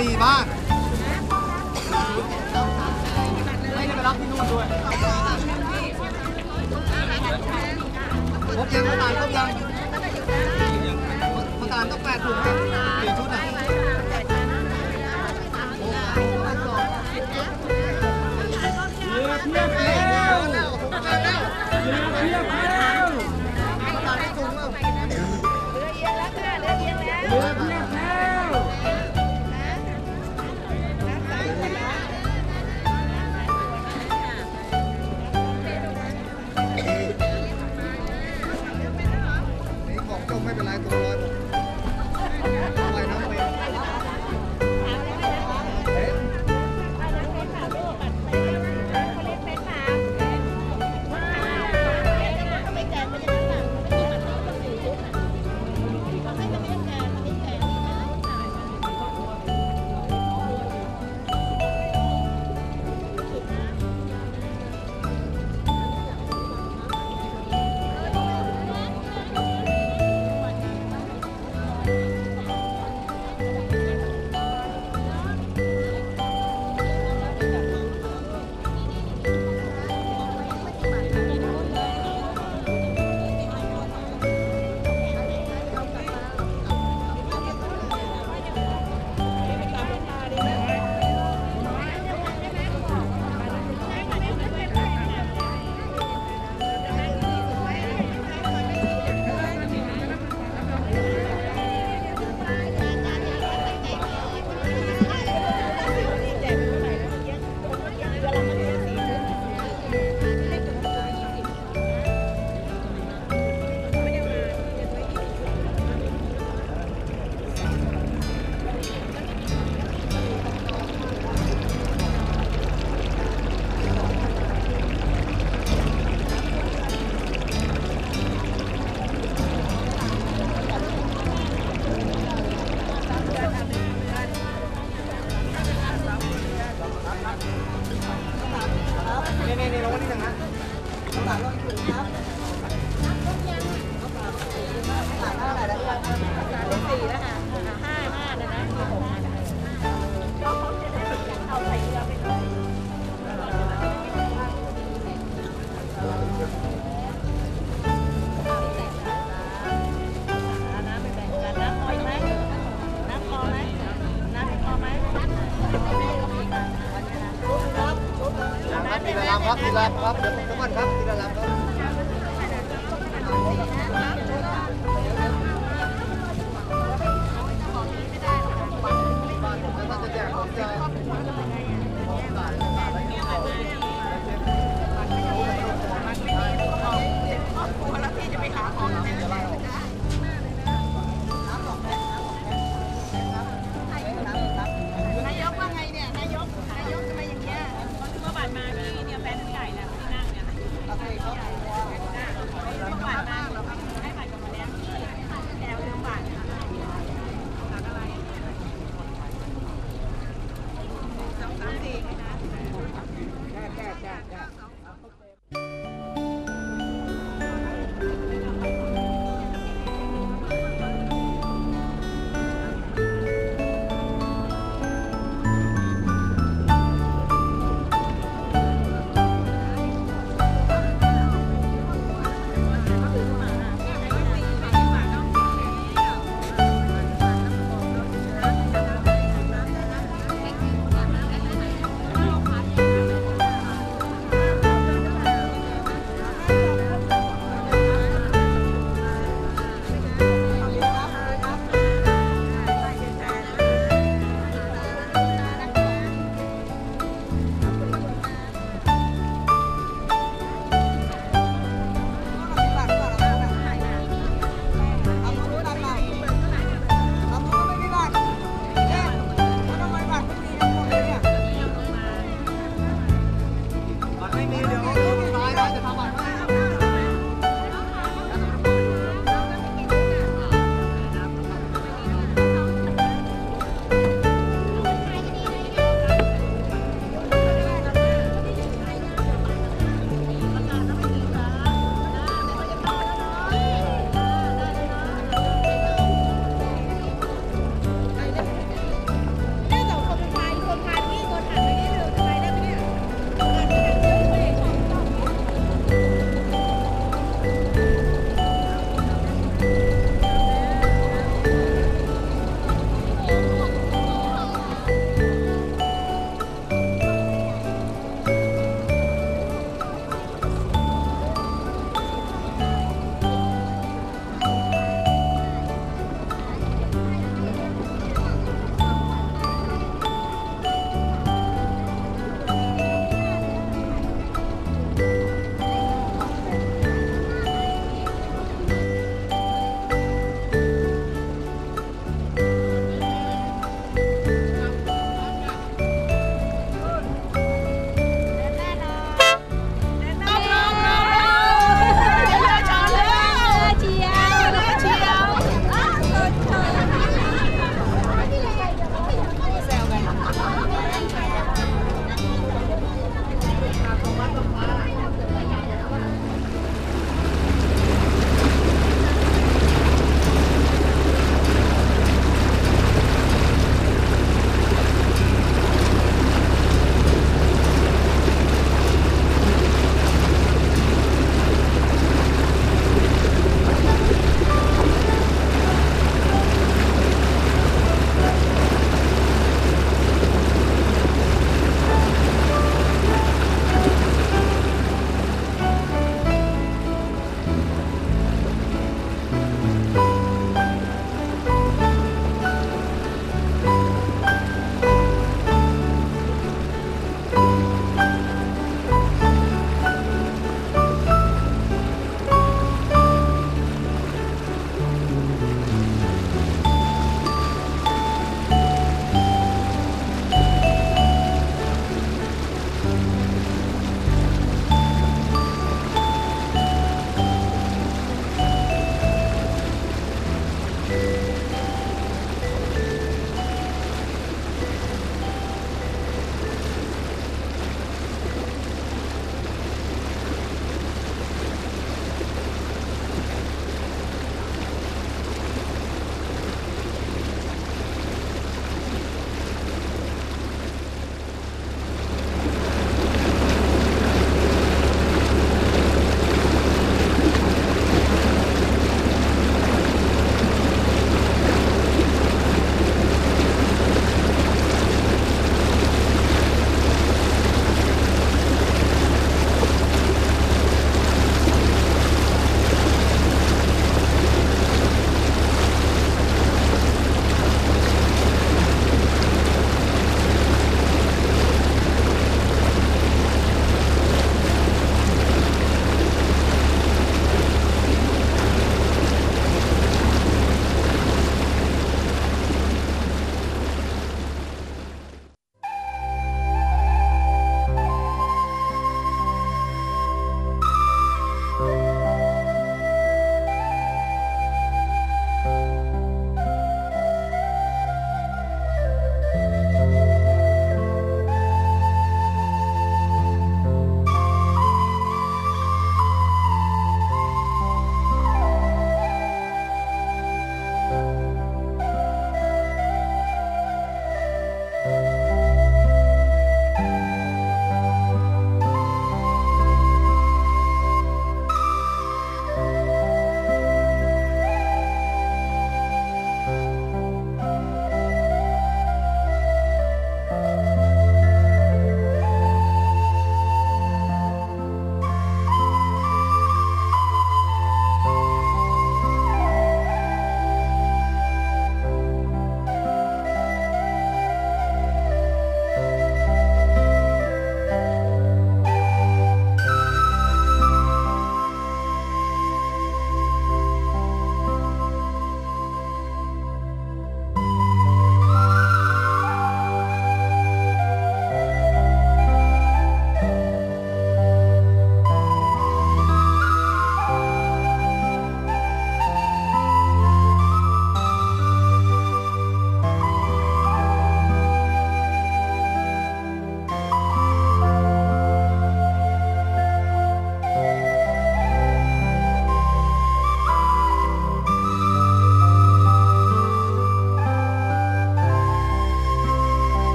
รีบ้างไม่ได้ไปรับที่นู่นด้วยครบยังประธานครบยังประธานต้องแปดถุงครับกี่ชุดอ่ะเรือเทียบแล้วเรือเทียบแล้วประธานถุงแล้วเรือเทียบแล้วเรือเทียบแล้วของจมไม่เป็นไรตัวร้อนปล่อยน้ำไปนี่นี่ลงมาที่หนึ่งนะน้ำตาลลงถึงครับน้ำตาลเท่าไหร่แล้วครับสี่แล้วค่ะห้าห้านะนะเขาจะได้เอาใส่เรือไปด้วยน้ำไปแบ่งกันน้ำพอไหมน้ำพอไหมน้ำพอไหมครับทีละลำครับทีละลำครับเดี๋ยวผมจะมั่นครับทีละลำครับ